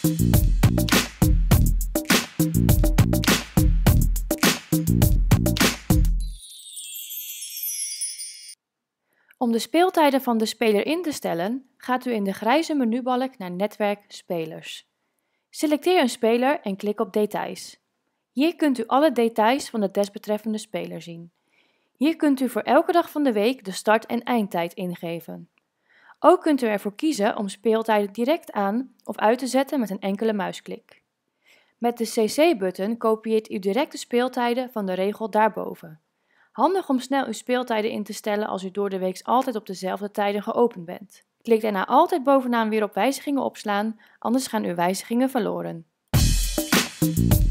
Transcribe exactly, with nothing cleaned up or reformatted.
Om de speeltijden van de speler in te stellen, gaat u in de grijze menubalk naar Netwerk Spelers. Selecteer een speler en klik op Details. Hier kunt u alle details van de desbetreffende speler zien. Hier kunt u voor elke dag van de week de start- en eindtijd ingeven. Ook kunt u ervoor kiezen om speeltijden direct aan of uit te zetten met een enkele muisklik. Met de C C-button kopieert u direct de speeltijden van de regel daarboven. Handig om snel uw speeltijden in te stellen als u door de week altijd op dezelfde tijden geopend bent. Klik daarna altijd bovenaan weer op wijzigingen opslaan, anders gaan uw wijzigingen verloren.